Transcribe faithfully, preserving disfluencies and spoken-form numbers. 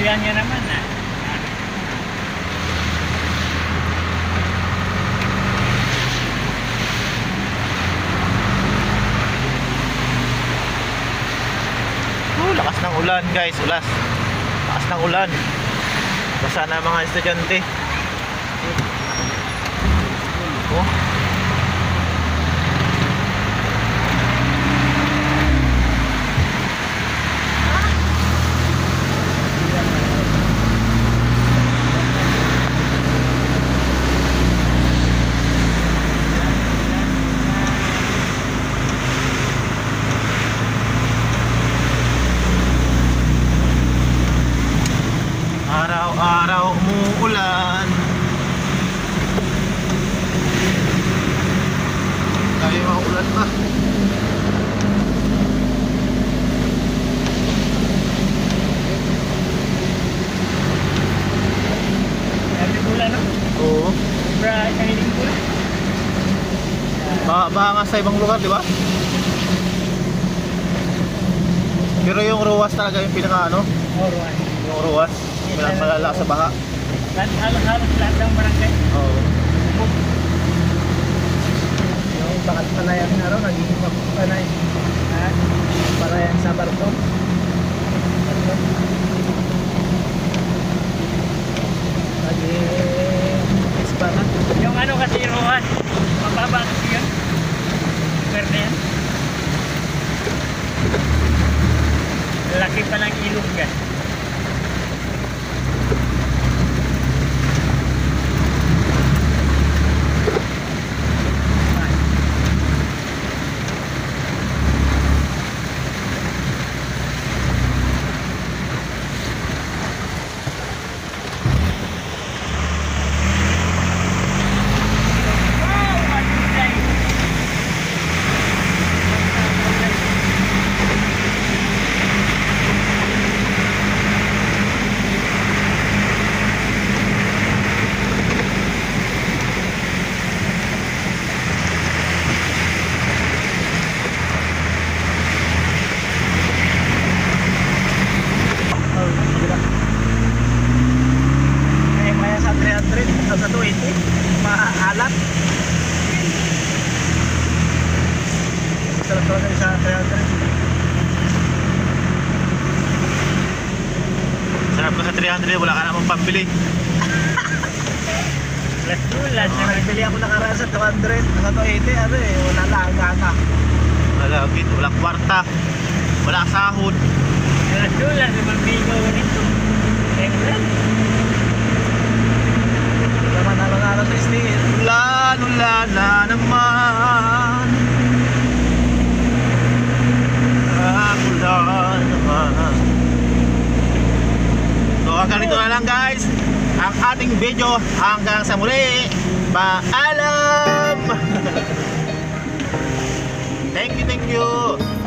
kuya niya naman ah. Oh, lakas ng ulan guys, ulas. Lakas ng ulan. Basa na mga estudyante. Oh. Araw-araw umuulan. Tayo maulan pa. Sabi pula no? Oo. Bra, kahiling pula. Baka, baka nga sa ibang lugar, di ba? Pero yung ruwas talaga yung pinaka ano? Alright. Yung ruwas, pinaka malala sa baha. Halos-halos lahat ng barangay. Oo. Yung bakat palayan na rin, naging panay. Ha? Palayan sa barko. Naging isbana. Yung ano kasi ruhan, mababa kasi yun. Pwede yan. Laki pa ng ilog yan. Sa two eighty, maalat. Sarap talaga sa three hundred. Sarap ka sa three hundred, wala ka namang pambili. Plus two, last na nagbili ako nakaraan sa two hundred. Sa two eighty, ano eh, wala lang gana. Wala, wala kwarta. Wala sahod. Plus two, last na magbigaw nito. England. Naman sa steel. Lalo-la na naman. Lalo-la naman. So hanggang dito na lang guys ang ating video. Hanggang sa muli. Paalam. Thank you, thank you.